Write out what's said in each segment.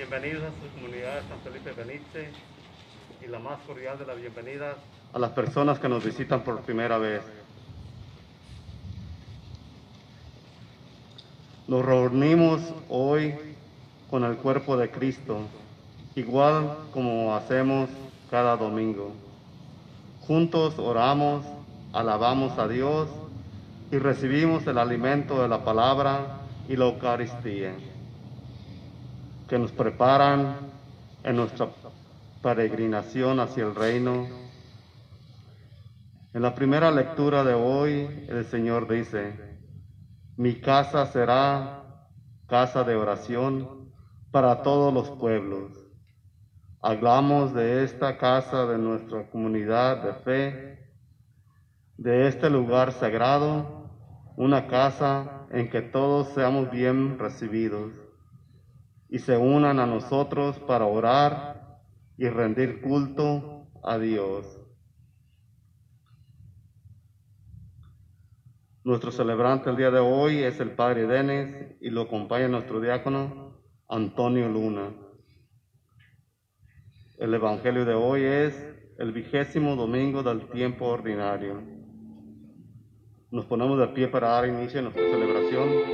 Bienvenidos a su comunidad de San Felipe Benice y la más cordial de las bienvenidas a las personas que nos visitan por primera vez. Nos reunimos hoy con el cuerpo de Cristo, igual como hacemos cada domingo. Juntos oramos, alabamos a Dios y recibimos el alimento de la palabra y la Eucaristía, que nos preparan en nuestra peregrinación hacia el reino. En la primera lectura de hoy, el Señor dice: mi casa será casa de oración para todos los pueblos. Hablamos de esta casa, de nuestra comunidad de fe, de este lugar sagrado, una casa en que todos seamos bien recibidos y se unan a nosotros para orar y rendir culto a Dios. Nuestro celebrante el día de hoy es el Padre Denis y lo acompaña nuestro diácono Antonio Luna. El Evangelio de hoy es el 20º domingo del tiempo ordinario. Nos ponemos de pie para dar inicio a nuestra celebración.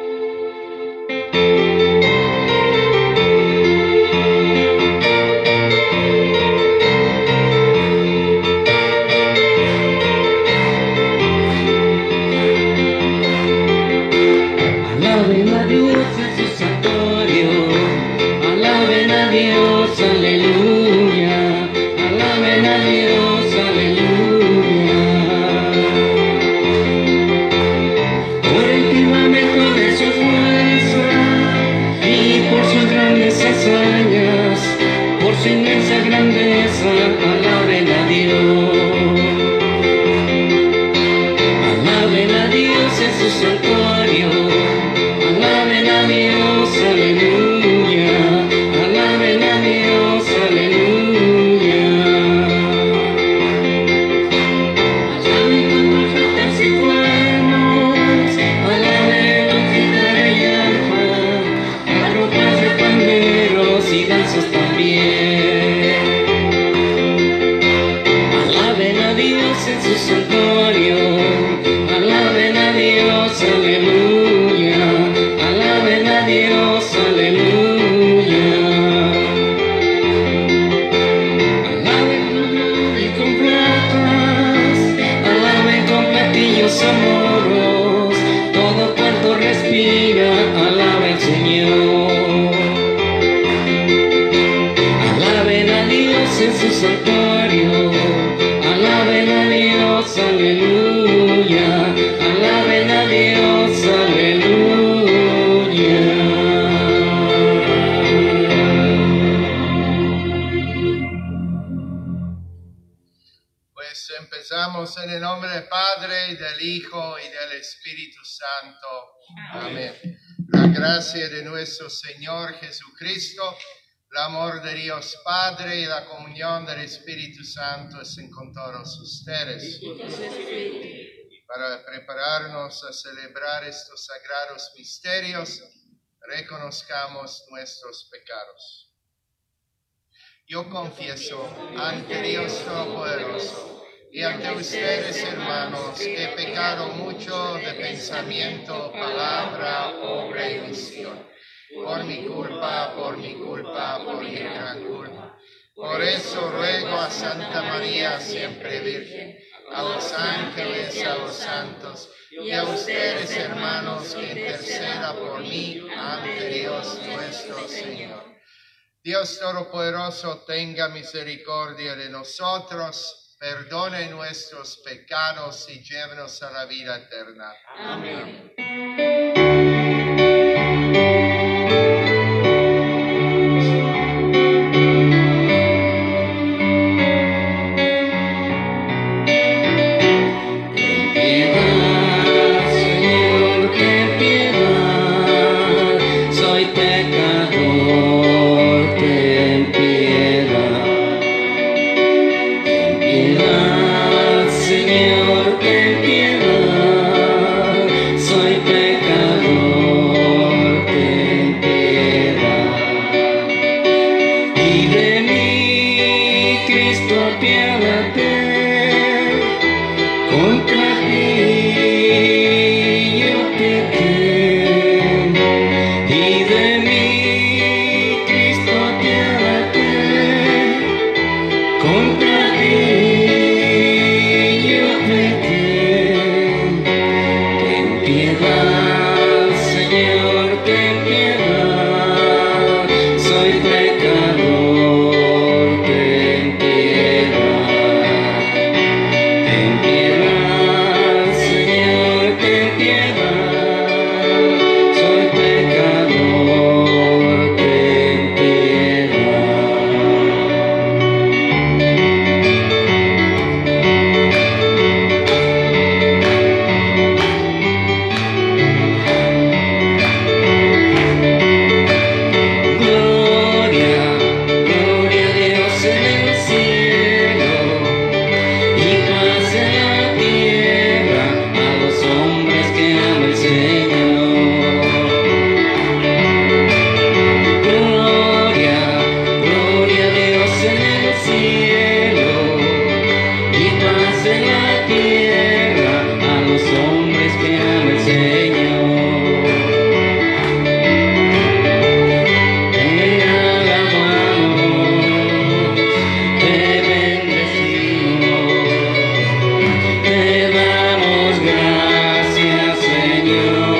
En el nombre del Padre, y del Hijo, y del Espíritu Santo. Amén. La gracia de nuestro Señor Jesucristo, el amor de Dios Padre y la comunión del Espíritu Santo estén con todos ustedes. Para prepararnos a celebrar estos sagrados misterios, reconozcamos nuestros pecados. Yo confieso ante Dios Todopoderoso y ante ustedes, hermanos, que he pecado mucho de pensamiento, palabra, obra y omisión, por mi culpa, por mi gran culpa. Por eso ruego a Santa María, siempre Virgen, a los ángeles, a los santos, y a ustedes, hermanos, que interceda por mí ante Dios nuestro Señor. Dios Todopoderoso, tenga misericordia de nosotros, perdone nuestros pecados y llévenos a la vida eterna. Amén. Señor, ten piedad, soy pecador. en la tierra a los hombres que ama el Señor. Te alabamos, te bendecimos, te damos gracias, Señor.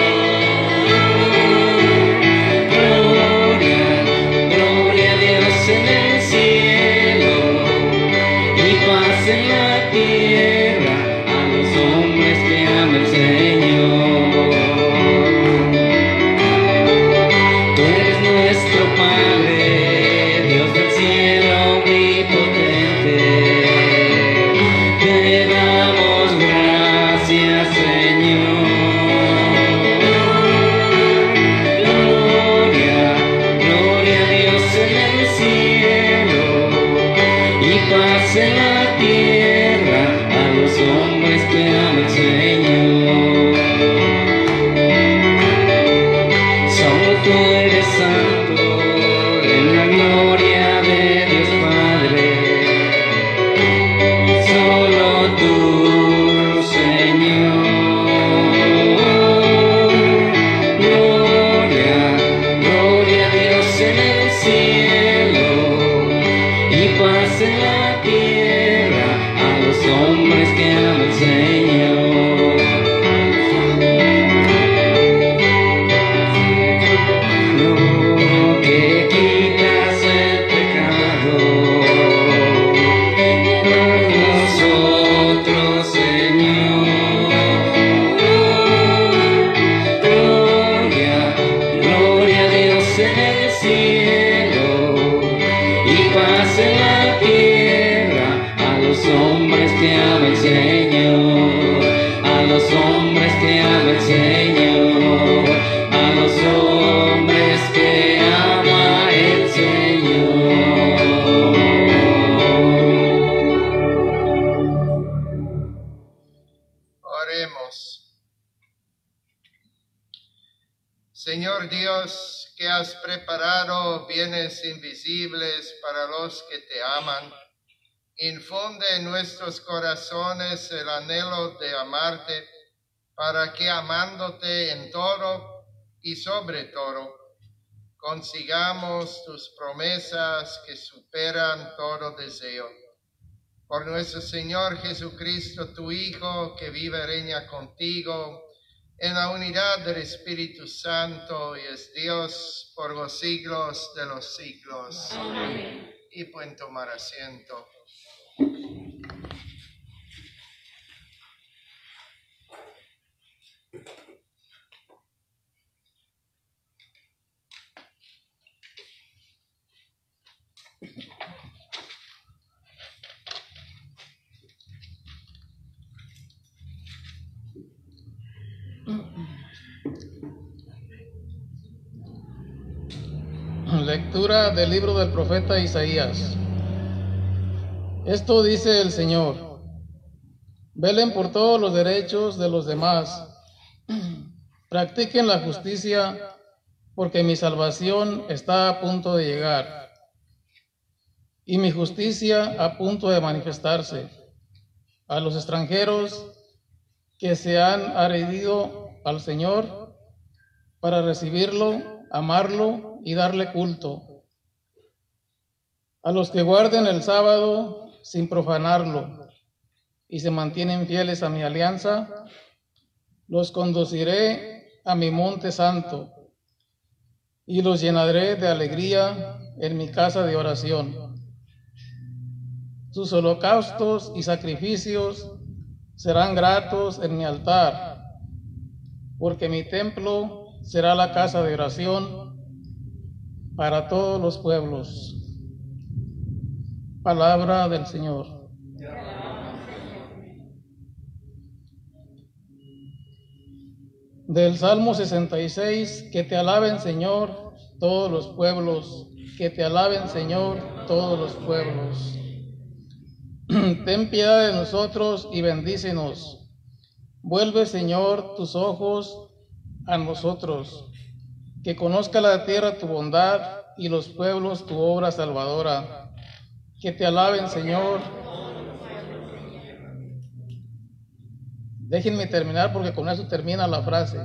Gloria, gloria a Dios en el cielo y paz en la tierra a los hombres que ama el Señor. Tú eres nuestro Padre, Dios del cielo omnipotente. Te damos gracias, Señor. Gloria, gloria a Dios en el cielo y paz en la tierra a los hombres que ama el Señor. Solo tú eres santo en la gloria de Dios Padre. Solo tú, Señor. Gloria, gloria a Dios en el cielo y paz en la tierra a los hombres que ama el Señor. Lo que quitas el pecado por nosotros, Señor. Gloria, gloria a Dios en el cielo y paz en la tierra a los hombres que ama el Señor, a los hombres que ama el Señor, a los hombres que ama el Señor. Oremos. Señor Dios, que has preparado bienes invisibles para los que te aman, infunde en nuestros corazones el anhelo de amarte, para que amándote en todo y sobre todo, consigamos tus promesas que superan todo deseo. Por nuestro Señor Jesucristo, tu Hijo, que vive y reina contigo en la unidad del Espíritu Santo y es Dios por los siglos de los siglos. Amén. Y pueden tomar asiento. Lectura del libro del profeta Isaías. Esto dice el Señor: velen por todos los derechos de los demás, practiquen la justicia, porque mi salvación está a punto de llegar, y mi justicia a punto de manifestarse. A los extranjeros que se han adherido al Señor para recibirlo, amarlo y darle culto. A los que guarden el sábado sin profanarlo y se mantienen fieles a mi alianza, los conduciré a mi monte santo y los llenaré de alegría en mi casa de oración. Sus holocaustos y sacrificios serán gratos en mi altar, porque mi templo será la casa de oración para todos los pueblos. Palabra del Señor. Del Salmo 66, que te alaben, Señor, todos los pueblos, que te alaben, Señor, todos los pueblos. Ten piedad de nosotros y bendícenos. Vuelve, Señor, tus ojos a nosotros. Que conozca la tierra tu bondad y los pueblos tu obra salvadora. Que te alaben, Señor. Déjenme terminar porque con eso termina la frase.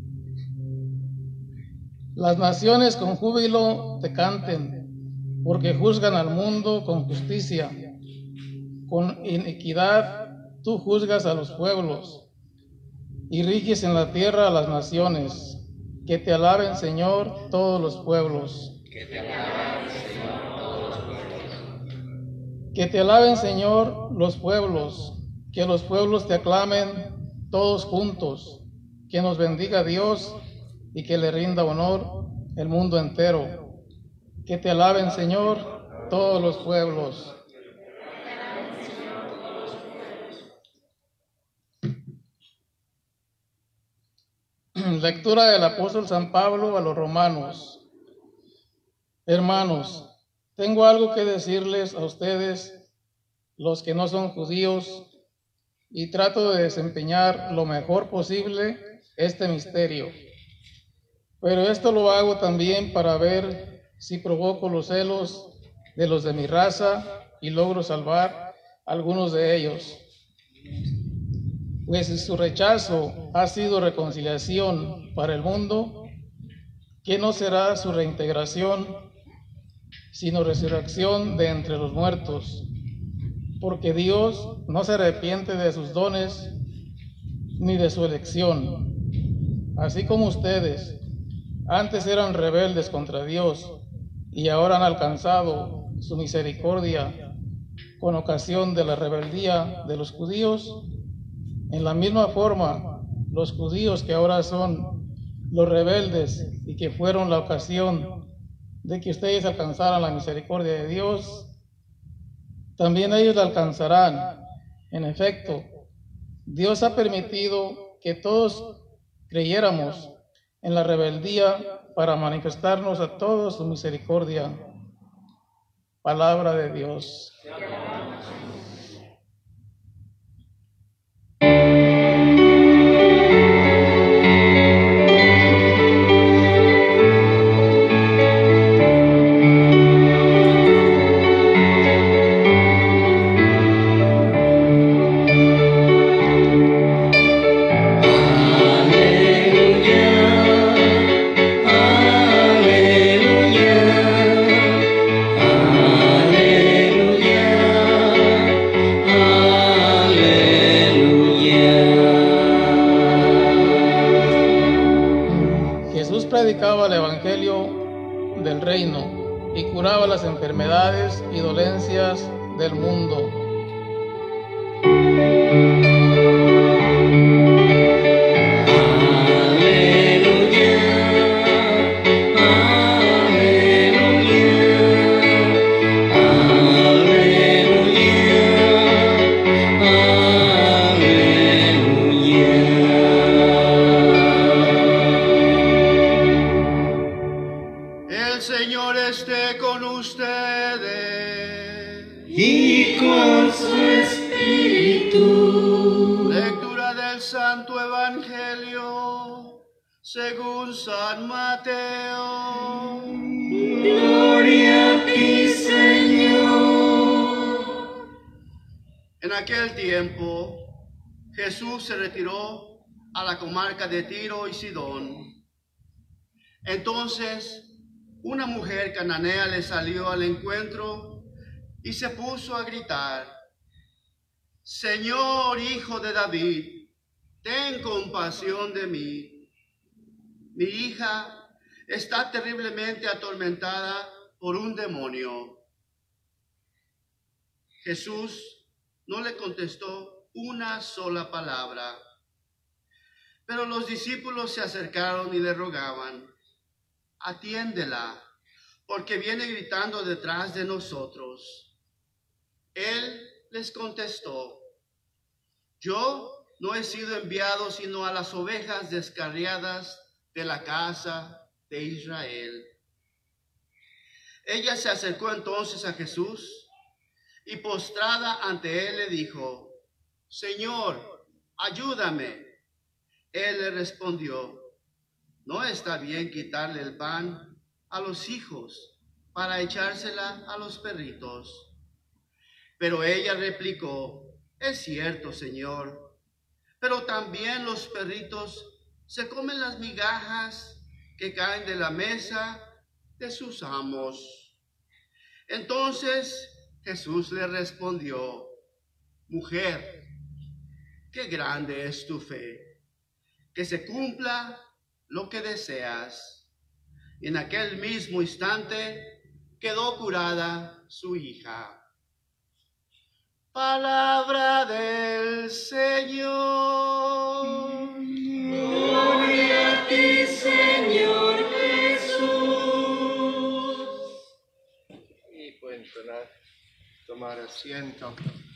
Las naciones con júbilo te canten, porque juzgan al mundo con justicia. Con iniquidad tú juzgas a los pueblos y riges en la tierra a las naciones. Que te alaben, Señor, todos los pueblos. Que te alaben, Señor, todos los pueblos. Que te alaben, Señor, los pueblos. Que los pueblos te aclamen todos juntos. Que nos bendiga Dios y que le rinda honor el mundo entero. Que te alaben, Señor, todos los pueblos. Lectura del apóstol San Pablo a los romanos. Hermanos, tengo algo que decirles a ustedes, los que no son judíos, y trato de desempeñar lo mejor posible este misterio. Pero esto lo hago también para ver si provoco los celos de los de mi raza y logro salvar a algunos de ellos. Pues si su rechazo ha sido reconciliación para el mundo, ¿qué no será su reintegración, sino resurrección de entre los muertos? Porque Dios no se arrepiente de sus dones ni de su elección. Así como ustedes antes eran rebeldes contra Dios y ahora han alcanzado su misericordia con ocasión de la rebeldía de los judíos, en la misma forma, los judíos que ahora son los rebeldes y que fueron la ocasión de que ustedes alcanzaran la misericordia de Dios, también ellos la alcanzarán. En efecto, Dios ha permitido que todos creyéramos en la rebeldía para manifestarnos a todos su misericordia. Palabra de Dios. Predicaba el evangelio del reino y curaba las enfermedades y dolencias del mundo. Y con su espíritu. Lectura del Santo Evangelio según San Mateo. Gloria a ti, Señor. En aquel tiempo, Jesús se retiró a la comarca de Tiro y Sidón. Entonces, una mujer cananea le salió al encuentro y se puso a gritar: Señor, Hijo de David, ten compasión de mí. Mi hija está terriblemente atormentada por un demonio. Jesús no le contestó una sola palabra, pero los discípulos se acercaron y le rogaban: atiéndela, porque viene gritando detrás de nosotros. Él les contestó: yo no he sido enviado sino a las ovejas descarriadas de la casa de Israel. Ella se acercó entonces a Jesús y postrada ante él le dijo: Señor, ayúdame. Él le respondió: no está bien quitarle el pan a los hijos para echársela a los perritos. Pero ella replicó: es cierto, Señor, pero también los perritos se comen las migajas que caen de la mesa de sus amos. Entonces Jesús le respondió: mujer, qué grande es tu fe, que se cumpla lo que deseas. Y en aquel mismo instante quedó curada su hija. Palabra del Señor. Gloria a ti, Señor Jesús. Y pueden tomar asiento.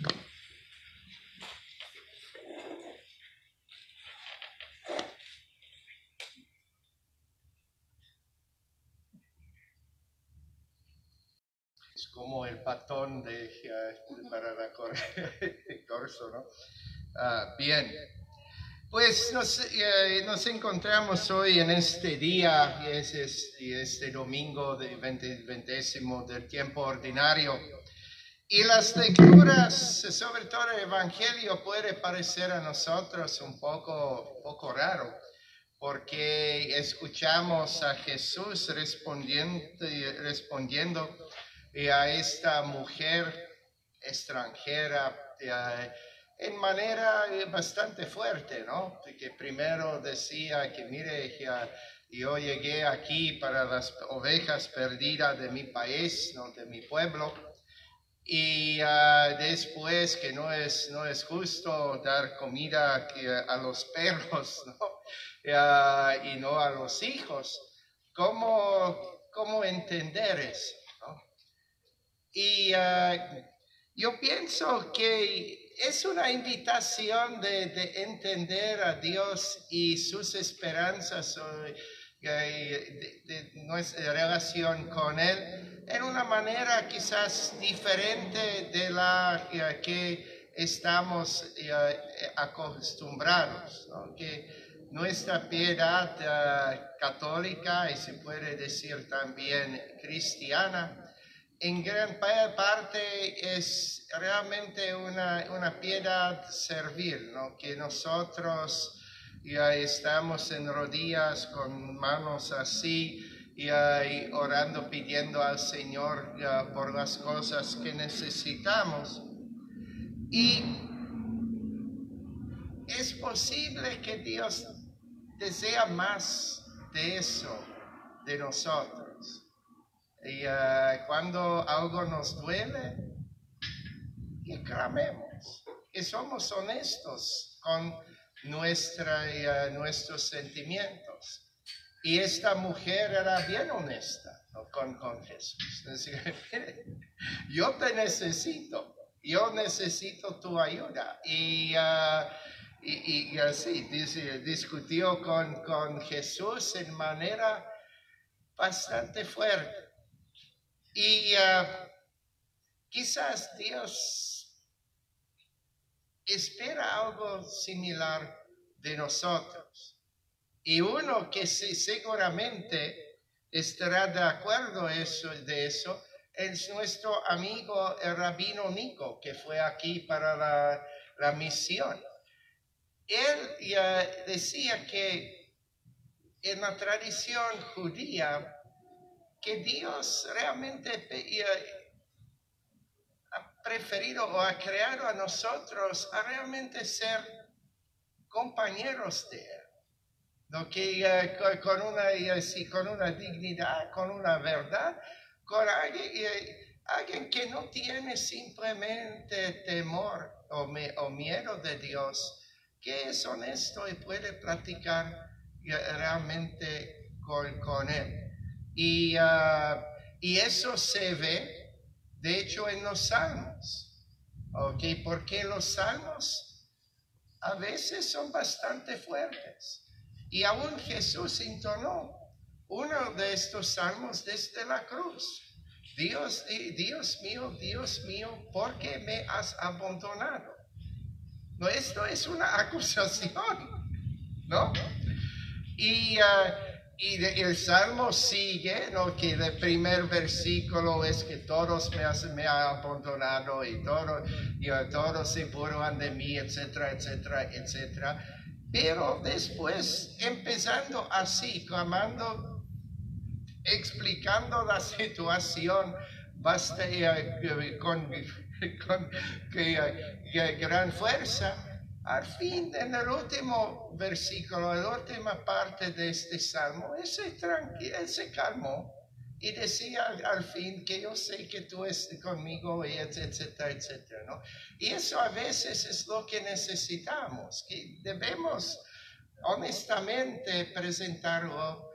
Es como el patón para la corso, ¿no? Bien. Pues nos encontramos hoy en este día, y este domingo de 20º del tiempo ordinario. Y las lecturas, sobre todo el Evangelio, puede parecer a nosotros un poco raro, porque escuchamos a Jesús respondiendo a esta mujer extranjera en manera bastante fuerte, ¿no? Que primero decía que mire, yo llegué aquí para las ovejas perdidas de mi país, ¿no? De mi pueblo, y después que no es justo dar comida a los perros, ¿no? Y no a los hijos. ¿Cómo entender eso, ¿no? Y yo pienso que es una invitación de entender a Dios y sus esperanzas de nuestra relación con Él en una manera quizás diferente de la que estamos acostumbrados, ¿no? Que nuestra piedad católica, y se puede decir también cristiana, en gran parte es realmente una piedad servil, ¿no? Que nosotros ya estamos en rodillas con manos así y orando, pidiendo al Señor por las cosas que necesitamos. Y es posible que Dios desea más de eso de nosotros. Y cuando algo nos duele, que clamemos, que somos honestos con nuestros sentimientos. Y esta mujer era bien honesta, ¿no? con Jesús. Decía, yo te necesito, yo necesito tu ayuda. Y así discutió con Jesús en manera bastante fuerte. Y quizás Dios espera algo similar de nosotros. Y uno que seguramente estará de acuerdo de eso es nuestro amigo el rabino Nico, que fue aquí para la misión. Él decía que en la tradición judía, que Dios realmente ha preferido o ha creado a nosotros a realmente ser compañeros de Él, ¿no? Que con una dignidad, con una verdad, con alguien que no tiene simplemente temor o miedo de Dios, que es honesto y puede platicar realmente con Él. Y eso se ve, de hecho, en los salmos, ¿ok? Porque los salmos a veces son bastante fuertes. Y aún Jesús entonó uno de estos salmos desde la cruz. Dios mío, ¿por qué me has abandonado? No, esto es una acusación, ¿no? Y Y el Salmo sigue, ¿no? Que el primer versículo es que todos me han abandonado y todos se burlan de mí, etcétera, etcétera, etcétera. Pero después, empezando así, clamando, explicando la situación con gran fuerza, al fin, en el último versículo, en la última parte de este salmo, él se calmó y decía al fin que yo sé que tú estás conmigo, y etcétera, etcétera, ¿no? Y eso a veces es lo que necesitamos, que debemos honestamente presentar lo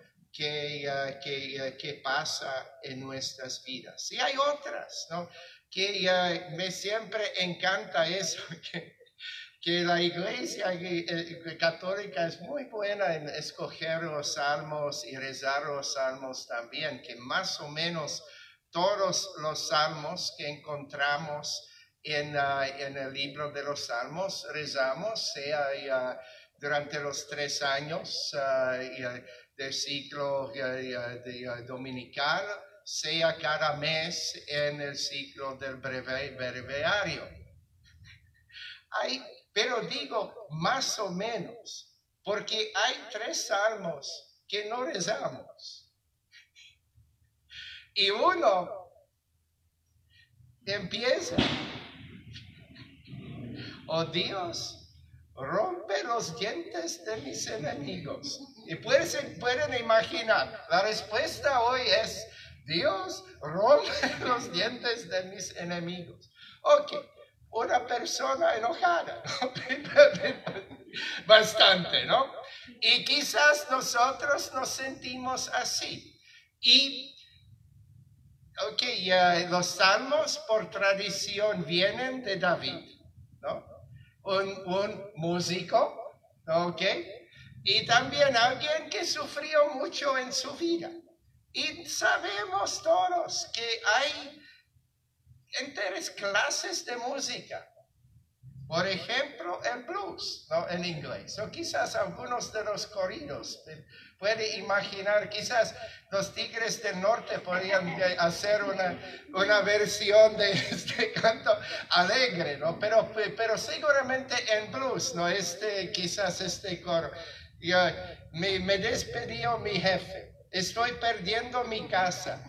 que pasa en nuestras vidas. Y hay otras, ¿no? Que me siempre encanta eso, que la iglesia católica es muy buena en escoger los salmos y rezar los salmos también, que más o menos todos los salmos que encontramos en el libro de los salmos rezamos, sea durante los 3 años del ciclo dominical, sea cada mes en el ciclo del breviario. Pero digo más o menos, porque hay 3 salmos que no rezamos. Y uno empieza, oh Dios, rompe los dientes de mis enemigos. Y pueden imaginar, la respuesta hoy es, Dios, rompe los dientes de mis enemigos. Ok. Una persona enojada, ¿no? Bastante, ¿no? Y quizás nosotros nos sentimos así. Y, los salmos por tradición vienen de David, ¿no? Un músico, ¿ok? Y también alguien que sufrió mucho en su vida. Y sabemos todos que hay enteras clases de música. Por ejemplo, el blues, ¿no? En inglés. O quizás algunos de los corridos. Puede imaginar, quizás los Tigres del Norte podrían hacer una versión de este canto alegre, ¿no? Pero seguramente en blues, ¿no? Quizás este coro. Me despidió mi jefe. Estoy perdiendo mi casa.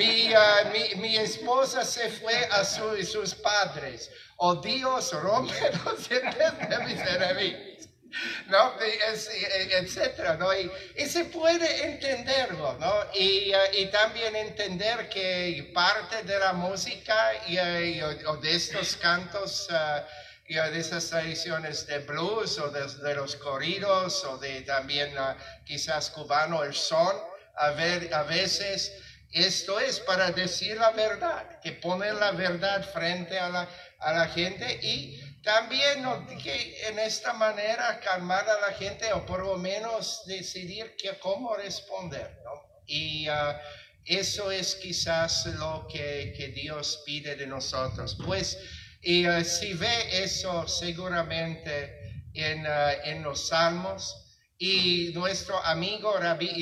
Mi esposa se fue a sus padres. Oh Dios, rompe los dientes de mis enemigos. ¿No? Etcétera, ¿no? Y se puede entenderlo, ¿no? Y también entender que parte de la música o de estos cantos de esas tradiciones de blues o de los corridos o de también quizás cubano el son, a veces esto es para decir la verdad, que ponen la verdad frente a la gente y también que en esta manera calmar a la gente o por lo menos decidir cómo responder, ¿no? Y eso es quizás lo que Dios pide de nosotros. Pues si ve eso seguramente en los salmos. Y nuestro amigo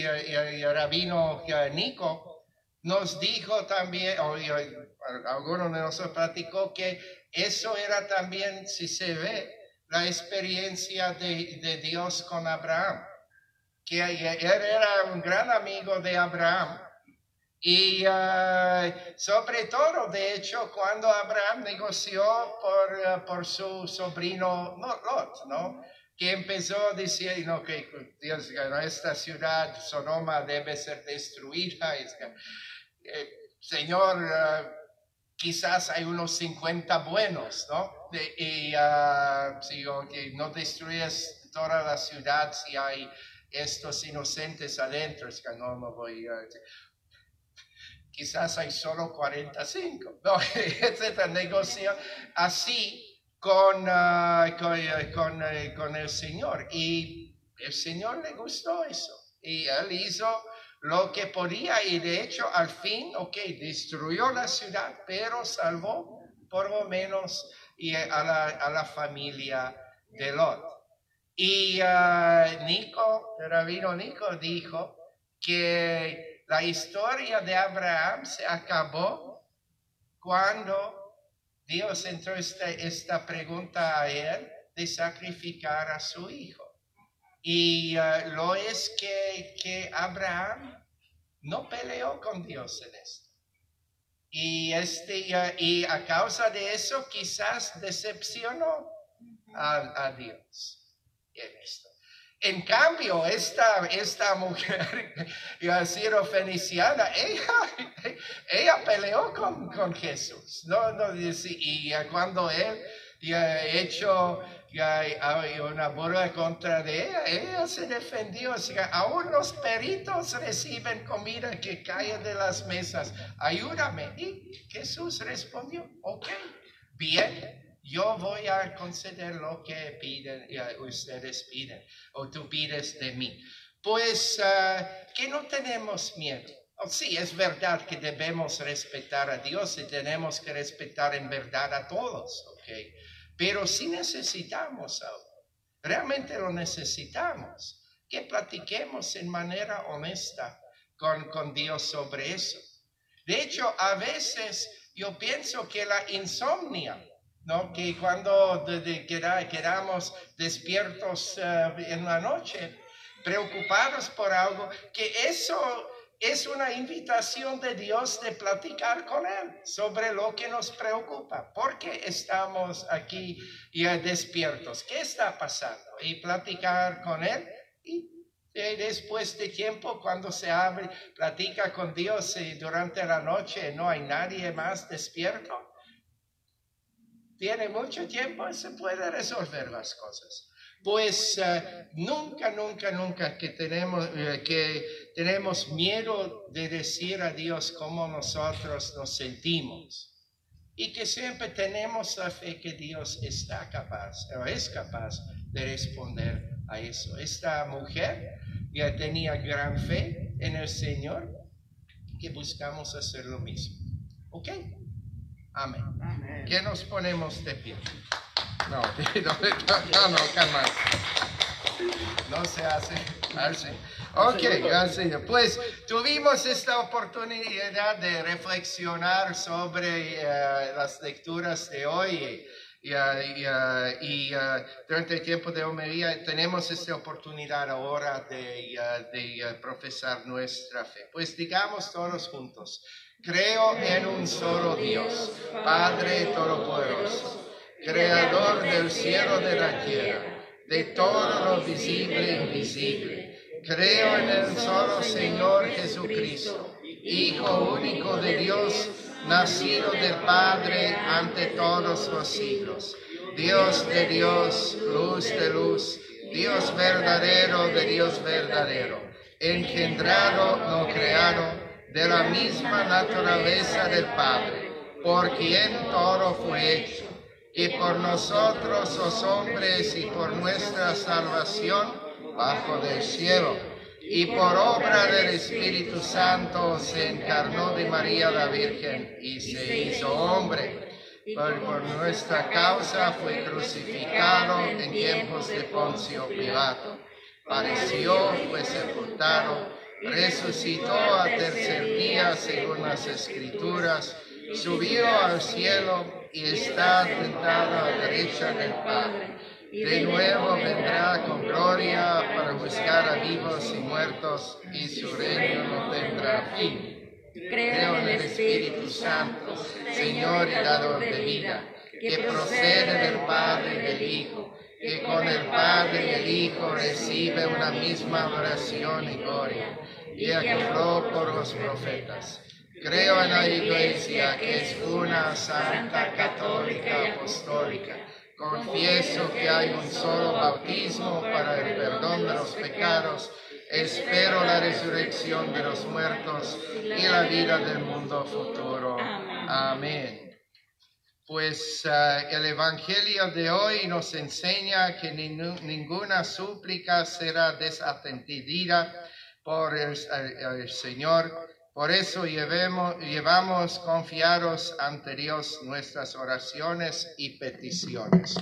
rabino Nico nos dijo también, o alguno de nosotros platicó que eso era también, si se ve, la experiencia de Dios con Abraham. Que él era un gran amigo de Abraham. Y sobre todo, de hecho, cuando Abraham negoció por su sobrino Lot, ¿no? Que empezó diciendo que Dios, esta ciudad, Sodoma, debe ser destruida. Señor, quizás hay unos 50 buenos, ¿no? Si no destruyes toda la ciudad si hay estos inocentes adentro, es que no voy a... Quizás hay solo 45, ¿no? Etcétera, negocio así con el Señor. Y el Señor le gustó eso. Y él hizo lo que podía y de hecho al fin, destruyó la ciudad, pero salvó por lo menos a la familia de Lot. Y el rabino Nico dijo que la historia de Abraham se acabó cuando Dios entró esta pregunta a él de sacrificar a su hijo. Y lo es que Abraham no peleó con Dios en esto. Y a causa de eso quizás decepcionó a Dios en esto. En cambio, esta mujer, sirofeniciana, ella peleó con Jesús. Y cuando él hecho una burla contra de ella se defendió. O sea, aún los peritos reciben comida que cae de las mesas. Ayúdame. Y Jesús respondió, ok, bien. Yo voy a conceder lo que ustedes piden, o tú pides de mí. Pues que no tenemos miedo. Sí, es verdad que debemos respetar a Dios y tenemos que respetar en verdad a todos, ¿ok? Pero si necesitamos algo, realmente lo necesitamos, que platiquemos en manera honesta con Dios sobre eso. De hecho, a veces yo pienso que la insomnia, ¿no? Que cuando quedamos despiertos en la noche, preocupados por algo, que eso es una invitación de Dios de platicar con Él sobre lo que nos preocupa. ¿Por qué estamos aquí ya despiertos? ¿Qué está pasando? Y platicar con Él. Y después de tiempo, cuando se abre, platica con Dios y durante la noche no hay nadie más despierto. Tiene mucho tiempo y se puede resolver las cosas. Pues nunca que tenemos miedo de decir a Dios cómo nosotros nos sentimos. Y que siempre tenemos la fe que Dios es capaz de responder a eso. Esta mujer ya tenía gran fe en el Señor, que buscamos hacer lo mismo. ¿Ok? Amén. Amén. ¿Qué nos ponemos de pie? No, calma. No se hace. Ok, gracias. Pues tuvimos esta oportunidad de reflexionar sobre las lecturas de hoy y durante el tiempo de homilia tenemos esta oportunidad ahora de profesar nuestra fe. Pues digamos todos juntos. Creo en un solo Dios, Padre Todopoderoso, Creador del cielo y de la tierra, de todo lo visible e invisible. Creo en el solo Señor Jesucristo, Hijo único de Dios, nacido del Padre ante todos los siglos. Dios de Dios, luz de luz, Dios verdadero de Dios verdadero, engendrado, no creado, de la misma naturaleza del Padre, por quien todo fue hecho, y por nosotros los hombres y por nuestra salvación bajo del cielo, y por obra del Espíritu Santo se encarnó de María la Virgen y se hizo hombre. Por nuestra causa fue crucificado en tiempos de Poncio Pilato. Padeció, fue sepultado, resucitó al tercer día según las Escrituras, subió al cielo y está sentado a la derecha del Padre. De nuevo vendrá con gloria para buscar a vivos y muertos, y su reino no tendrá fin. Creo en el Espíritu Santo, Señor y dador de vida, que procede del Padre y del Hijo, que con el Padre y el Hijo recibe una misma adoración y gloria, y que habló por los profetas. Creo en la Iglesia, que es una, santa, católica, apostólica. Confieso que hay un solo bautismo para el perdón de los pecados. Espero la resurrección de los muertos y la vida del mundo futuro. Amén. Pues el Evangelio de hoy nos enseña que ninguna súplica será desatendida por el Señor. Por eso llevamos confiados ante Dios nuestras oraciones y peticiones.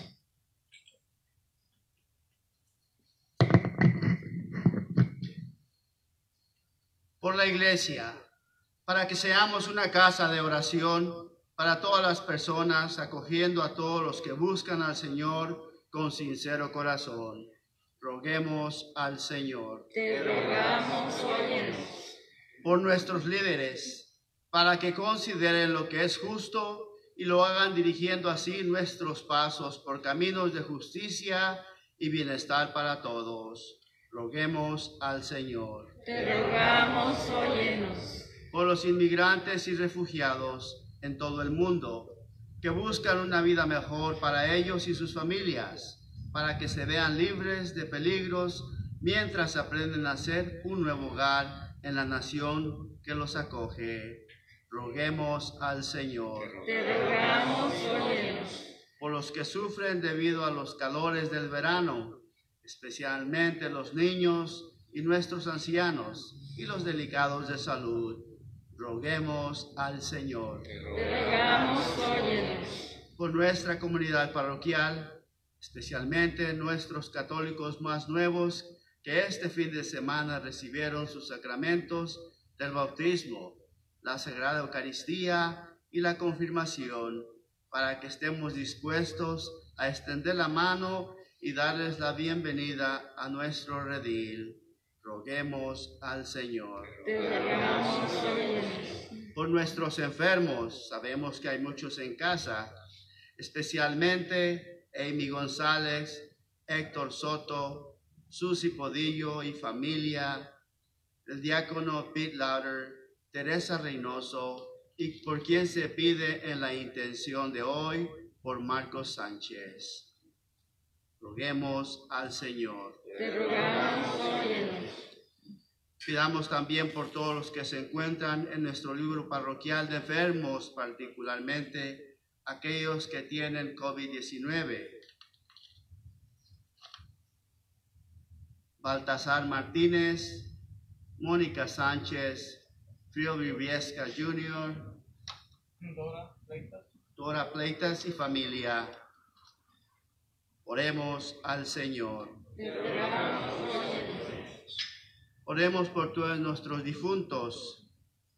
por la iglesia, para que seamos una casa de oración para todas las personas, acogiendo a todos los que buscan al Señor con sincero corazón. Roguemos al Señor. Te rogamos, óyenos. Por nuestros líderes, para que consideren lo que es justo y lo hagan dirigiendo así nuestros pasos por caminos de justicia y bienestar para todos. Roguemos al Señor. Te rogamos, óyenos. Por los inmigrantes y refugiados en todo el mundo, que buscan una vida mejor para ellos y sus familias, para que se vean libres de peligros mientras aprenden a hacer un nuevo hogar en la nación que los acoge. Roguemos al Señor. Te rogamos, óyenos. Por los que sufren debido a los calores del verano, especialmente los niños y nuestros ancianos y los delicados de salud. Roguemos al Señor. Te rogamos, óyenos. Por nuestra comunidad parroquial, especialmente nuestros católicos más nuevos que este fin de semana recibieron sus sacramentos del bautismo, la Sagrada Eucaristía y la confirmación, para que estemos dispuestos a extender la mano y darles la bienvenida a nuestro redil. Roguemos al Señor. Te rogamos, óyenos. Por nuestros enfermos, sabemos que hay muchos en casa, especialmente Amy González, Héctor Soto, Susi Podillo y familia, el diácono Pete Lauder, Teresa Reynoso, y por quien se pide en la intención de hoy, por Marcos Sánchez. Roguemos al Señor. Te rogamos, óyenos. Pidamos también por todos los que se encuentran en nuestro libro parroquial de enfermos, particularmente aquellos que tienen COVID-19. Baltasar Martínez, Mónica Sánchez, Frio Viviesca Jr., Dora Pleitas y familia. Oremos al Señor. Te rogamos, óyenos. Oremos por todos nuestros difuntos,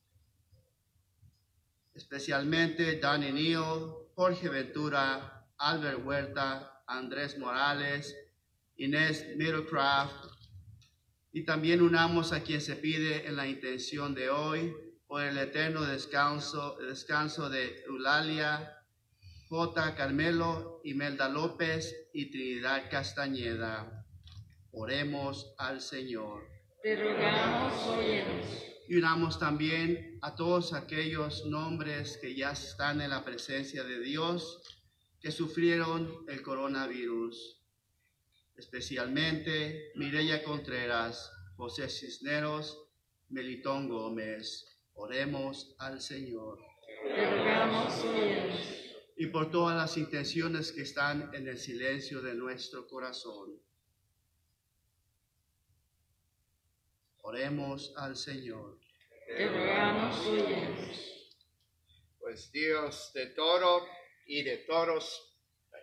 especialmente Danny Neal, Jorge Ventura, Albert Huerta, Andrés Morales, Inés Middlecraft, y también unamos a quien se pide en la intención de hoy por el eterno descanso de Eulalia, J. Carmelo, Imelda López y Trinidad Castañeda. Oremos al Señor. Te rogamos, óyenos. Y unamos también a todos aquellos nombres que ya están en la presencia de Dios, que sufrieron el coronavirus, especialmente Mireya Contreras, José Cisneros, Melitón Gómez. Oremos al Señor. Te rogamos, óyenos. Y por todas las intenciones que están en el silencio de nuestro corazón. Oremos al Señor. Te rogamos, óyenos. Pues Dios de todo y de todos.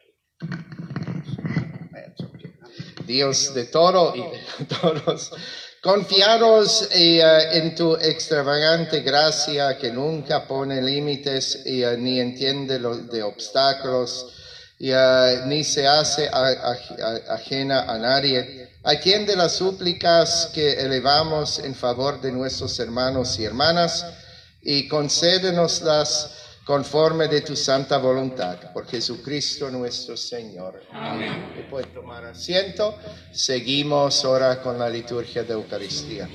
Dios de todo y de todos, confiados en tu extravagante gracia que nunca pone límites ni entiende de obstáculos ni se hace ajena a nadie. Atiende las súplicas que elevamos en favor de nuestros hermanos y hermanas y concédenoslas conforme de tu santa voluntad, por Jesucristo nuestro Señor. Amén. Y puede tomar asiento. Seguimos ahora con la liturgia de Eucaristía.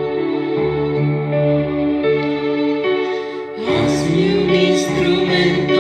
Hazme un instrumento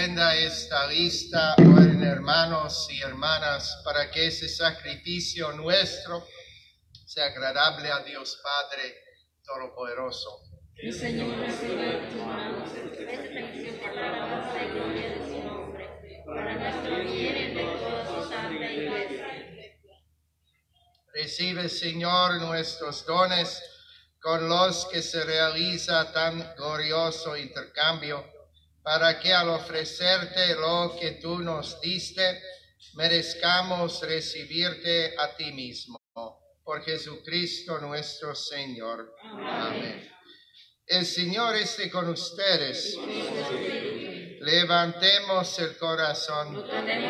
prenda esta lista, oren hermanos y hermanas, para que ese sacrificio nuestro sea agradable a Dios Padre Todopoderoso. Mi Señor, recibe de tus manos esta bendición por la alabanza y gloria de su nombre, para nuestro bien y de toda su santa iglesia. Recibe, Señor, nuestros dones con los que se realiza tan glorioso intercambio, para que al ofrecerte lo que tú nos diste, merezcamos recibirte a ti mismo. Por Jesucristo nuestro Señor. Amén. El Señor esté con ustedes. Levantemos el corazón.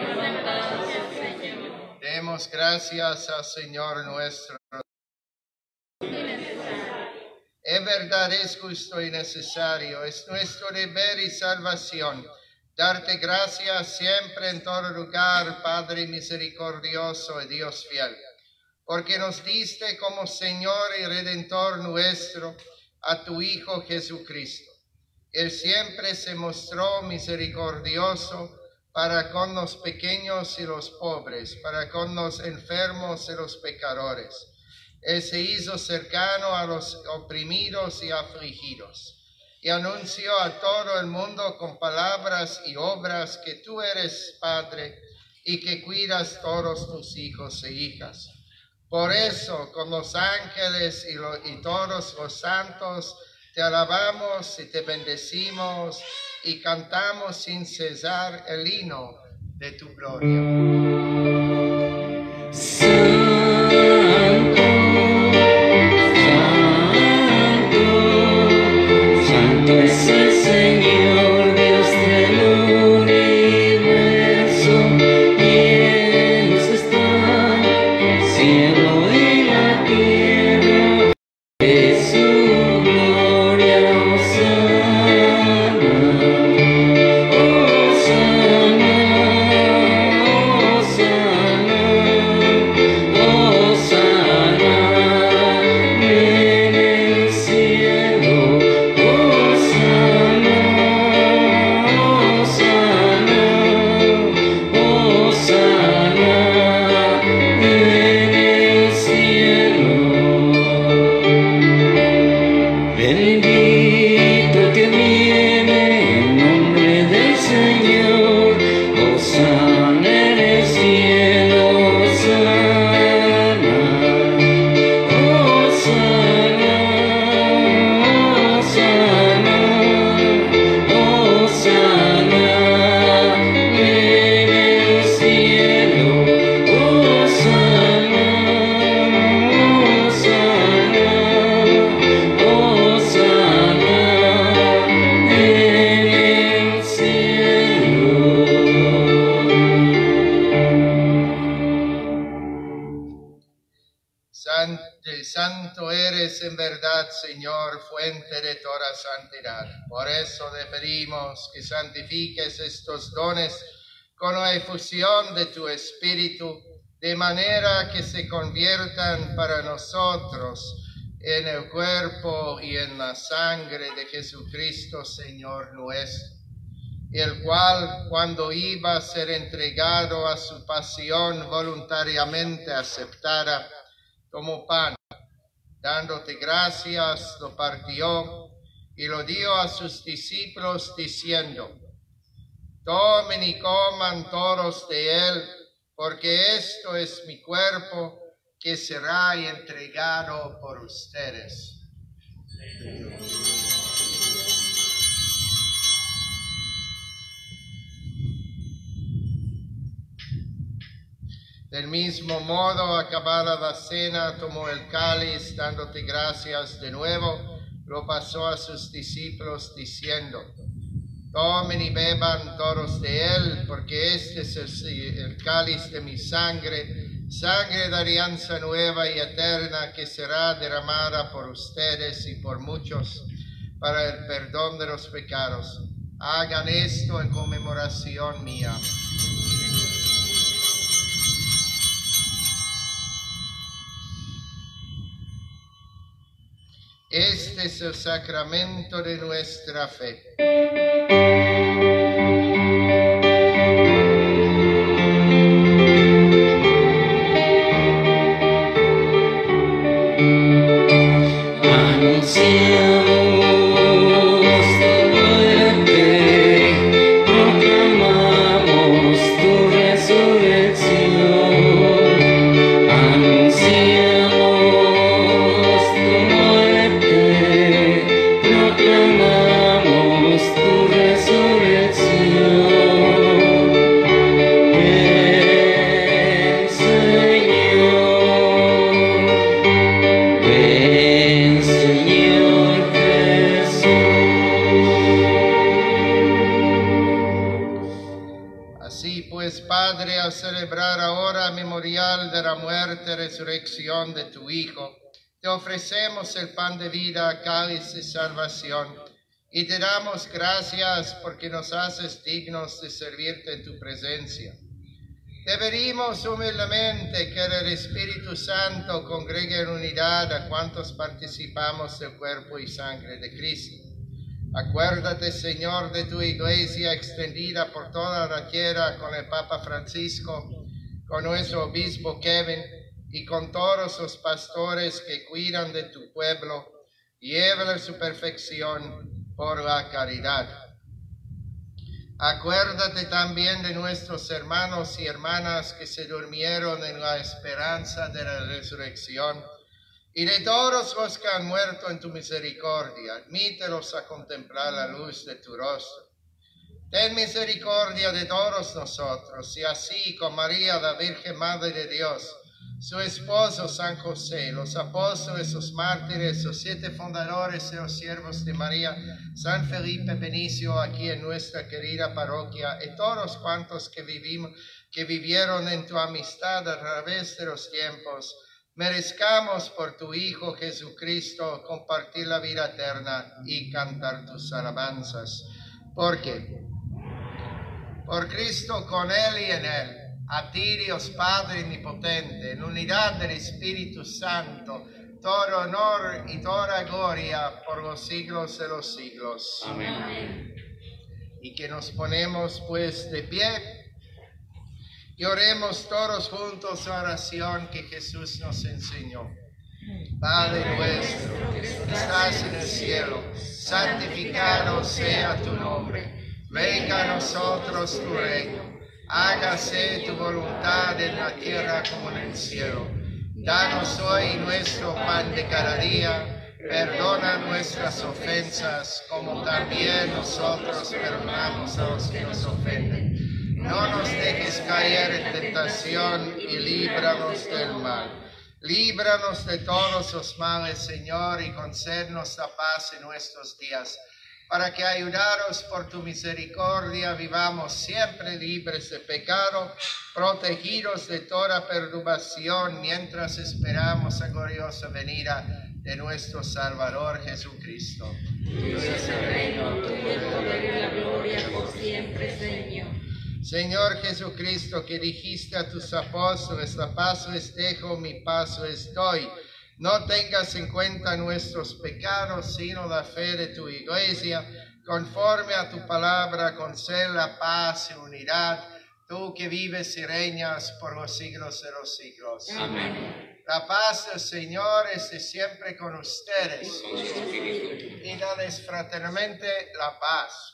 Demos gracias al Señor nuestro. En verdad es justo y necesario, es nuestro deber y salvación, darte gracias siempre en todo lugar, Padre misericordioso y Dios fiel, porque nos diste como Señor y Redentor nuestro a tu Hijo Jesucristo. Él siempre se mostró misericordioso para con los pequeños y los pobres, para con los enfermos y los pecadores. Él se hizo cercano a los oprimidos y afligidos, y anunció a todo el mundo con palabras y obras que tú eres Padre y que cuidas todos tus hijos e hijas. Por eso, con los ángeles y todos los santos, te alabamos y te bendecimos y cantamos sin cesar el himno de tu gloria. Es el Señor, Dios del universo, llenos está el cielo y la tierra de su gloria. Santo eres en verdad, Señor, fuente de toda santidad. Por eso te pedimos que santifiques estos dones con la efusión de tu Espíritu, de manera que se conviertan para nosotros en el cuerpo y en la sangre de Jesucristo, Señor nuestro, el cual, cuando iba a ser entregado a su pasión voluntariamente aceptada, tomó pan, dándote gracias, lo partió y lo dio a sus discípulos diciendo: tomen y coman todos de él, porque esto es mi cuerpo que será entregado por ustedes. Del mismo modo, acabada la cena, tomó el cáliz, dándote gracias de nuevo, lo pasó a sus discípulos diciendo: tomen y beban todos de él, porque este es el cáliz de mi sangre, sangre de alianza nueva y eterna, que será derramada por ustedes y por muchos para el perdón de los pecados. Hagan esto en conmemoración mía. Este es el sacramento de nuestra fe. muerte y resurrección de tu Hijo, te ofrecemos el pan de vida, cáliz de salvación, y te damos gracias porque nos haces dignos de servirte en tu presencia. Te pedimos humildemente que el Espíritu Santo congregue en unidad a cuantos participamos del cuerpo y sangre de Cristo. Acuérdate, Señor, de tu iglesia extendida por toda la tierra con el Papa Francisco, con nuestro obispo Kevin y con todos los pastores que cuidan de tu pueblo. Llévala a su perfección por la caridad. Acuérdate también de nuestros hermanos y hermanas que se durmieron en la esperanza de la resurrección y de todos los que han muerto en tu misericordia. Admítelos a contemplar la luz de tu rostro. Ten misericordia de todos nosotros y así con María, la Virgen Madre de Dios, su esposo San José, los apóstoles, los mártires, los 7 fundadores de los siervos de María, San Felipe Benicio aquí en nuestra querida parroquia, y todos cuantos que vivieron en tu amistad a través de los tiempos, merezcamos por tu Hijo Jesucristo compartir la vida eterna y cantar tus alabanzas. Porque por Cristo, con Él y en Él, a ti, Dios Padre omnipotente, en unidad del Espíritu Santo, todo honor y toda gloria por los siglos de los siglos. Amén. Y que nos ponemos pues de pie y oremos todos juntos la oración que Jesús nos enseñó. Padre nuestro que estás en el cielo, santificado sea tu nombre. Venga a nosotros tu reino. Hágase tu voluntad en la tierra como en el cielo. Danos hoy nuestro pan de cada día. Perdona nuestras ofensas, como también nosotros perdonamos a los que nos ofenden. No nos dejes caer en tentación y líbranos del mal. Líbranos de todos los males, Señor, y concédenos la paz en nuestros días, para que, ayudados por tu misericordia, vivamos siempre libres de pecado, protegidos de toda perturbación, mientras esperamos la gloriosa venida de nuestro Salvador Jesucristo. Tuyo es el reino, tuyo el poder y la gloria por siempre, Señor. Señor Jesucristo, que dijiste a tus apóstoles, la paz les dejo, mi paz les doy. No tengas en cuenta nuestros pecados, sino la fe de tu iglesia. Conforme a tu palabra, concede la paz y unidad, tú que vives y reinas por los siglos de los siglos. Amén. La paz del Señor esté siempre con ustedes. Con su espíritu. Y dales fraternalmente la paz.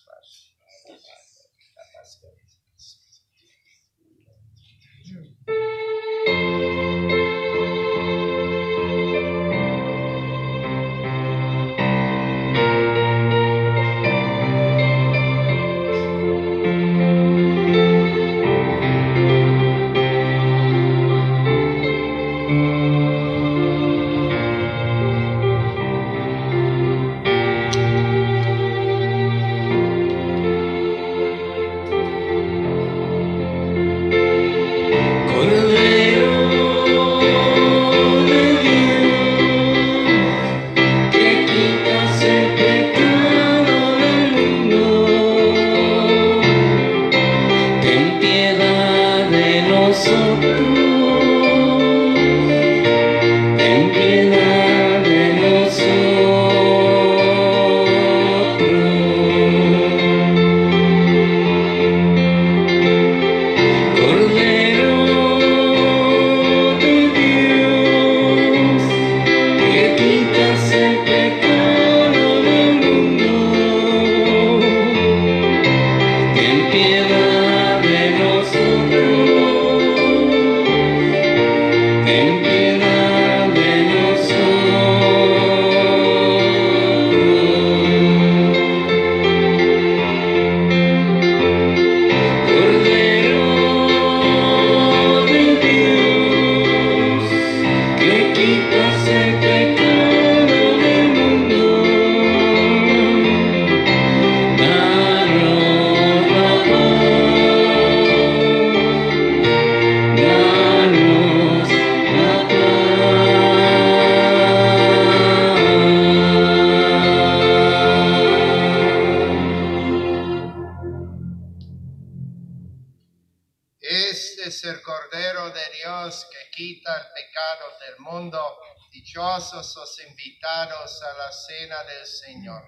quita el pecado del mundo. Dichosos los invitados a la cena del Señor.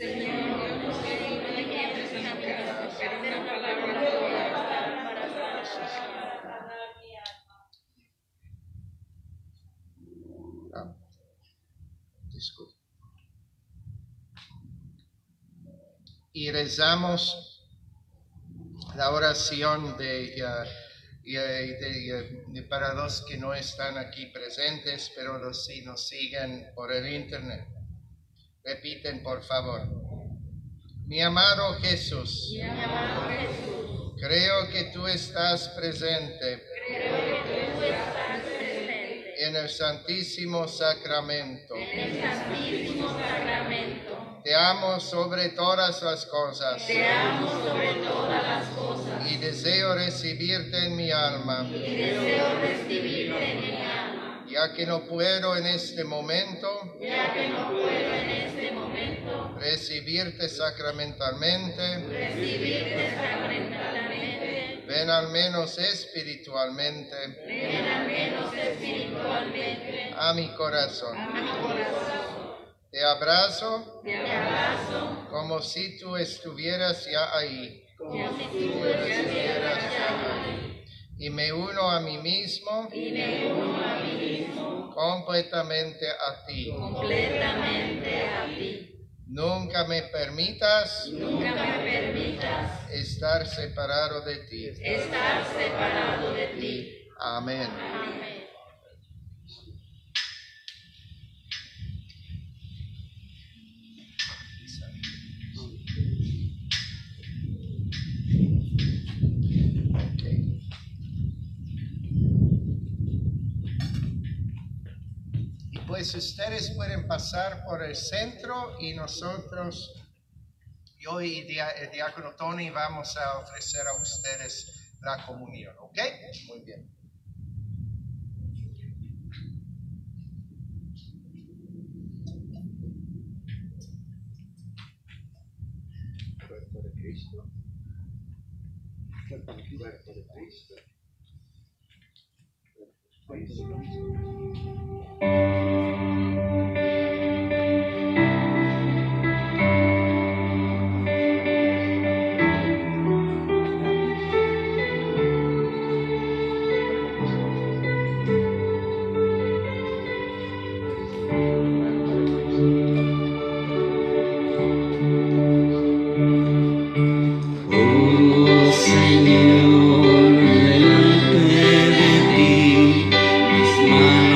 Disculpe. Y rezamos la oración para los que no están aquí presentes, pero los sí nos siguen por el internet. Repiten, por favor. Mi amado Jesús, creo que tú estás presente en el Santísimo Sacramento. Te amo sobre todas las cosas. Y deseo recibirte en mi alma. Ya que no puedo en este momento. Recibirte sacramentalmente. Ven al menos espiritualmente. A mi corazón. Te abrazo como si tú estuvieras ya ahí. Y me uno a mí mismo completamente a ti. Nunca me permitas estar separado de ti. Amén. Pues ustedes pueden pasar por el centro y nosotros, yo y el diácono Tony, vamos a ofrecer a ustedes la comunión, ¿ok? Muy bien. Cuerpo de Cristo. Cuerpo de Cristo. Señor, delante de ti, mis manos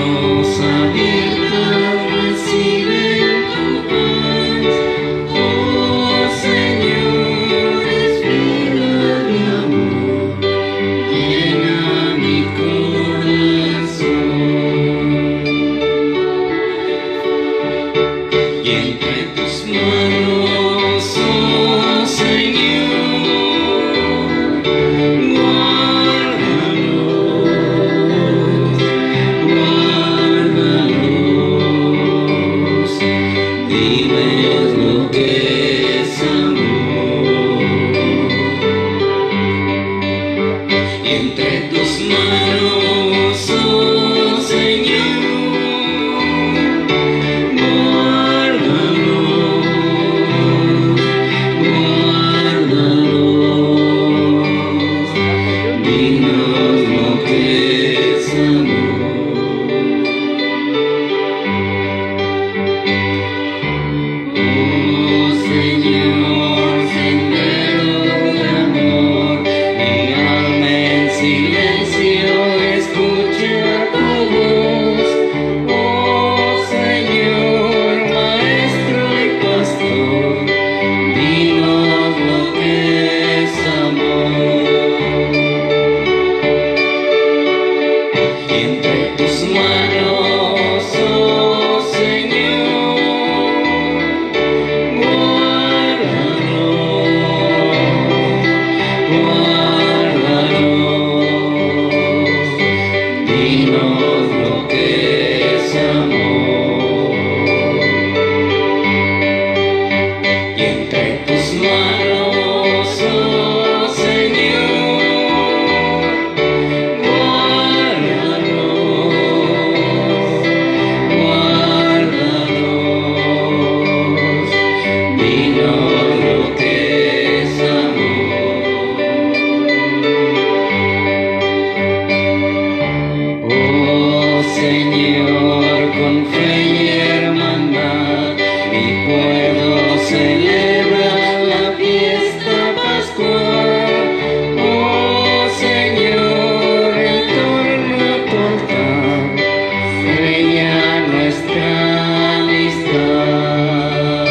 Señor, con fe y hermandad, mi pueblo celebra la fiesta pascual. Oh Señor, en torno a tu altar, brilla nuestra amistad.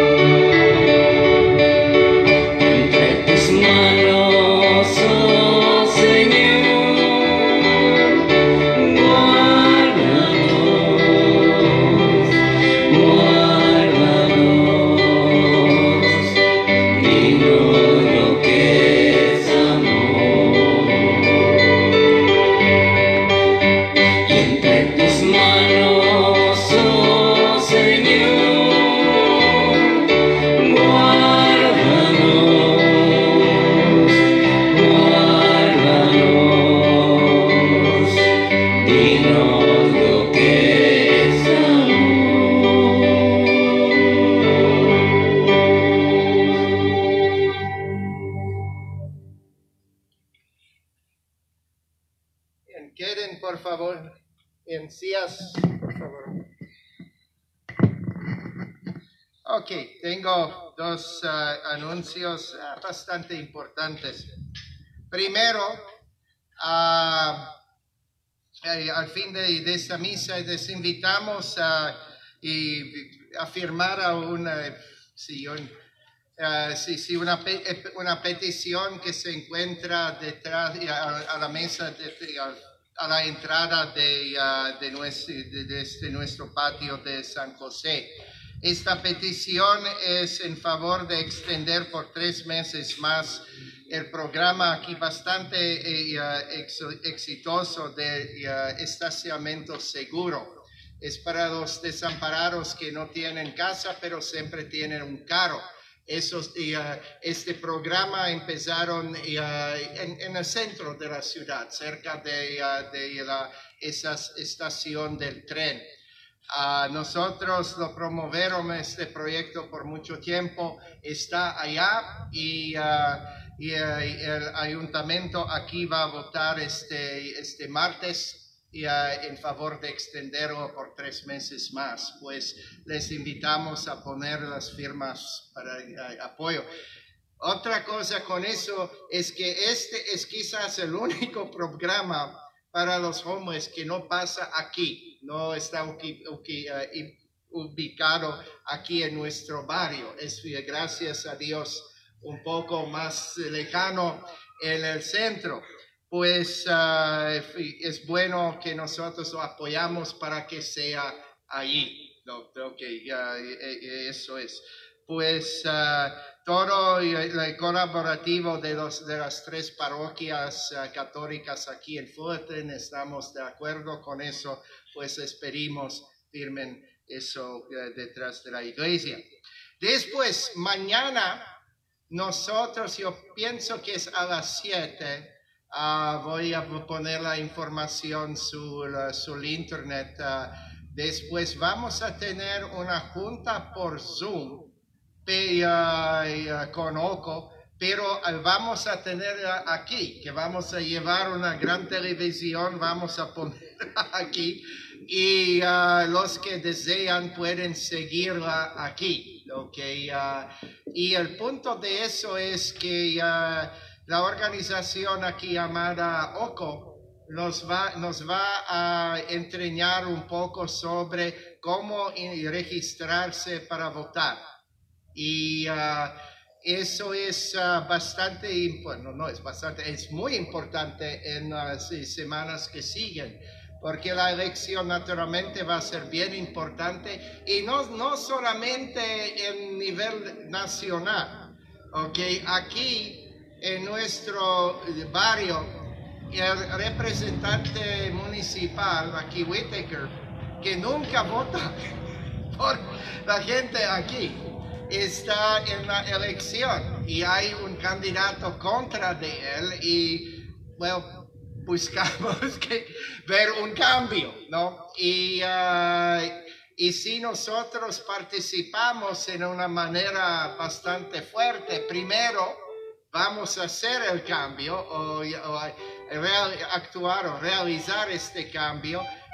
Entre tus manos, oh Señor, dinos lo que es amor. Y entre tus manos, oh Señor, guárdanos, dinos lo que es amor. Bien, queden por favor en sillas, por favor. Ok, tengo dos anuncios bastante importantes. Primero, al fin de esta misa les invitamos a firmar a una petición que se encuentra detrás a la mesa a la entrada de nuestro patio de San José. Esta petición es en favor de extender por 3 meses más el programa aquí bastante exitoso de estacionamiento seguro. Es para los desamparados que no tienen casa, pero siempre tienen un carro. Este programa empezaron en el centro de la ciudad, cerca de esa estación del tren. Nosotros lo promovieron este proyecto por mucho tiempo, está allá y el ayuntamiento aquí va a votar este martes en favor de extenderlo por 3 meses más. Pues les invitamos a poner las firmas para apoyo. Otra cosa con eso es que este es quizás el único programa para los homeless que no pasa aquí, no está ubicado aquí en nuestro barrio. Es, gracias a Dios, un poco más lejano en el centro. Pues es bueno que nosotros lo apoyamos para que sea allí. Eso es. Pues todo el colaborativo de las 3 parroquias católicas aquí en Fullerton, estamos de acuerdo con eso, pues esperemos firmen eso detrás de la iglesia. Después, mañana, nosotros, yo pienso que es a las 7, voy a poner la información sobre internet. Después vamos a tener una junta por Zoom con Oco, pero vamos a tener aquí, que vamos a llevar una gran televisión, vamos a poner aquí, y los que desean pueden seguirla aquí. Okay, y el punto de eso es que la organización aquí llamada OCO nos va a entrenar un poco sobre cómo registrarse para votar. Y eso es es muy importante en las semanas que siguen, porque la elección naturalmente va a ser bien importante y no solamente en nivel nacional. Okay, aquí en nuestro barrio, el representante municipal, aquí Whitaker, que nunca vota por la gente aquí, está en la elección y hay un candidato contra de él y, buscamos ver un cambio, ¿no? Y si nosotros participamos en una manera bastante fuerte, primero vamos a hacer el cambio o realizar este cambio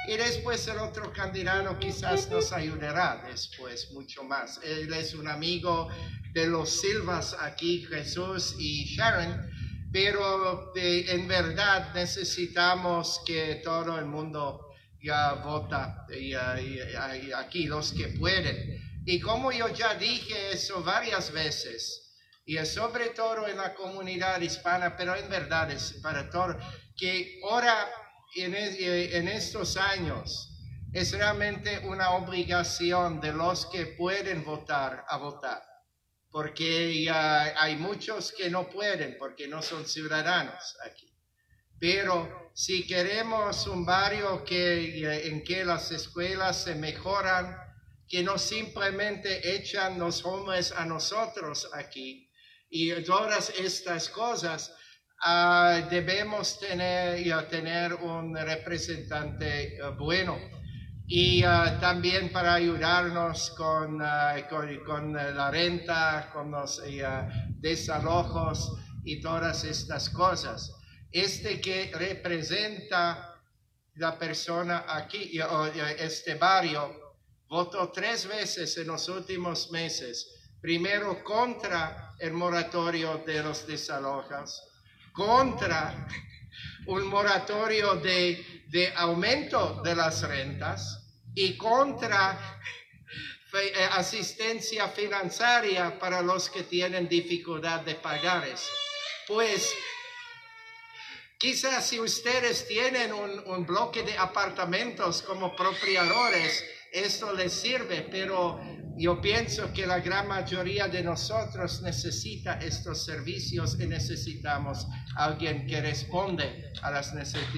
Y después el otro candidato quizás nos ayudará después mucho más. Él es un amigo de los Silvas aquí, Jesús y Sharon, pero en verdad necesitamos que todo el mundo ya vota y aquí los que pueden. Y como yo ya dije eso varias veces, y sobre todo en la comunidad hispana, pero en verdad es para todo, que ahora en estos años es realmente una obligación de los que pueden votar a votar, porque hay muchos que no pueden porque no son ciudadanos aquí. Pero si queremos un barrio en que las escuelas se mejoran, que no simplemente echan los hombres a nosotros aquí y todas estas cosas, debemos tener un representante bueno. Y también para ayudarnos con la renta, con los desalojos y todas estas cosas. Que representa la persona aquí, este barrio, votó 3 veces en los últimos meses. Primero contra el moratorio de los desalojos, contra un moratorio de aumento de las rentas y contra asistencia financiera para los que tienen dificultad de pagar eso. Pues quizás si ustedes tienen un bloque de apartamentos como propietarios, esto les sirve, pero yo pienso que la gran mayoría de nosotros necesita estos servicios y necesitamos a alguien que responde a las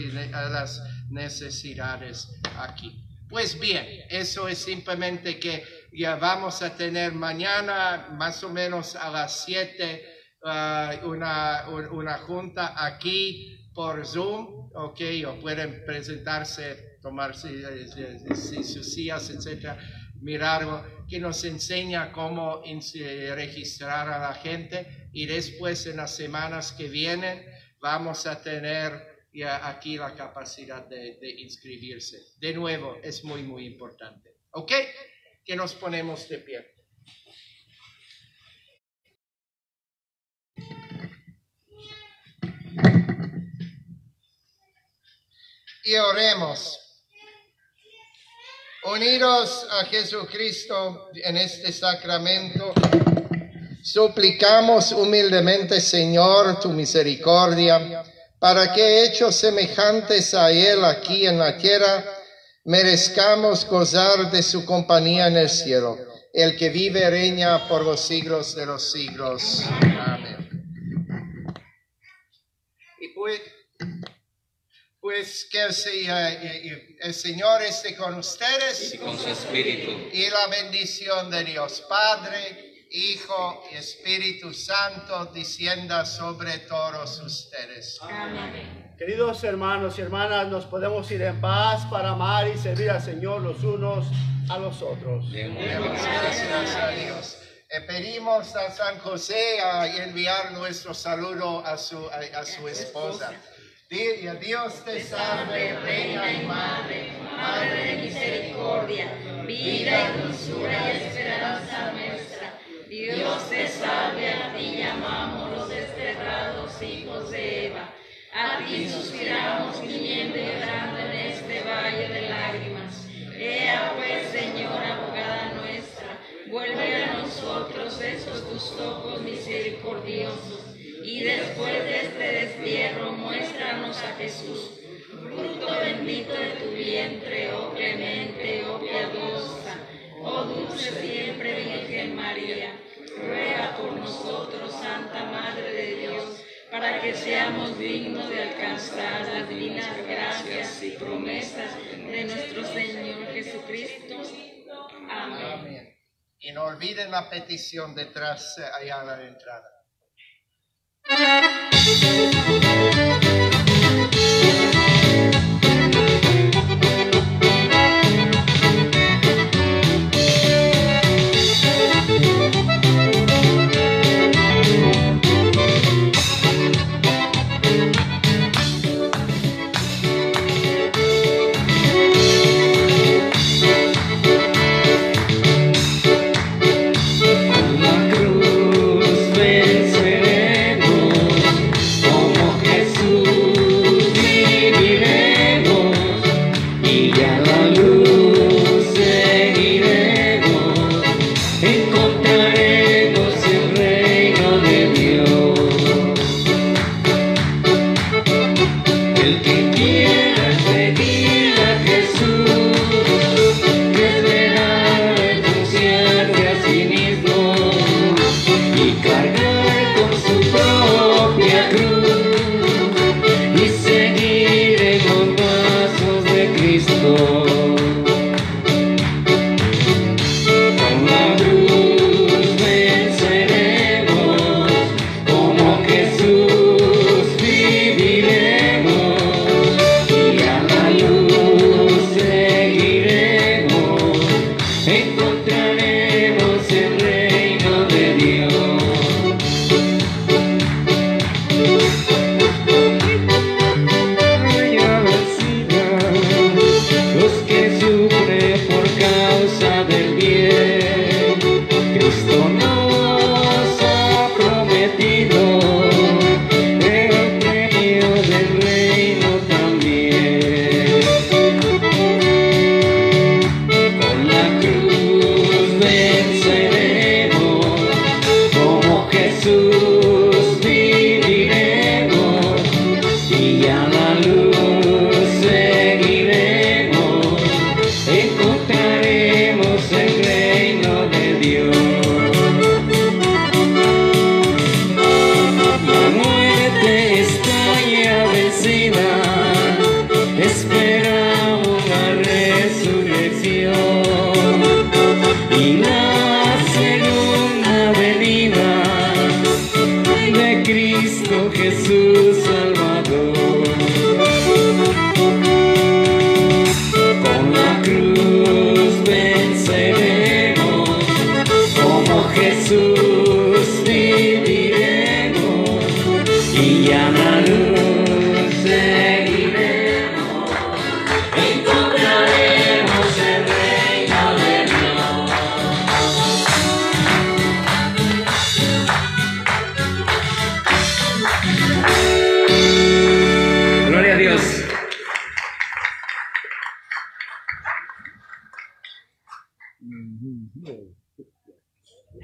necesidades aquí. Pues bien, eso es simplemente que ya vamos a tener mañana más o menos a las 7 una junta aquí por Zoom, ok, o pueden presentarse, tomar sus sillas, etcétera, mirarlo, que nos enseña cómo registrar a la gente, y después en las semanas que vienen vamos a tener ya aquí la capacidad de inscribirse. De nuevo, es muy, muy importante. Ok, que nos ponemos de pie. Y oremos. Unidos a Jesucristo en este sacramento, suplicamos humildemente, Señor, tu misericordia, para que, hechos semejantes a Él aquí en la tierra, merezcamos gozar de su compañía en el cielo, el que vive y reina por los siglos de los siglos. Amén. Y pues que el Señor esté con ustedes Y con su espíritu. y la bendición de Dios Padre, Hijo y Espíritu Santo descienda sobre todos ustedes. Amén. Queridos hermanos y hermanas, nos podemos ir en paz para amar y servir al Señor los unos a los otros. Demos Demos gracias a Dios. Pedimos a San José a enviar nuestro saludo a su esposa. Dios te salve, Reina y Madre, Madre de misericordia, vida y dulzura y esperanza nuestra. Dios te salve, a ti llamamos los desterrados hijos de Eva. A ti suspiramos gimiendo y llorando en este valle de lágrimas. Ea pues, Señora, abogada nuestra, vuelve a nosotros esos tus ojos misericordiosos, y después de este destierro muéstranos a Jesús, fruto bendito de tu vientre, oh clemente, oh piadosa, oh dulce siempre Virgen María. Ruega por nosotros, Santa Madre de Dios, para que seamos dignos de alcanzar las divinas gracias y promesas de nuestro Señor Jesucristo. Amén. Amén. Y no olviden la petición detrás, allá a la entrada.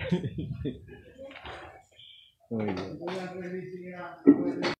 Muy bien.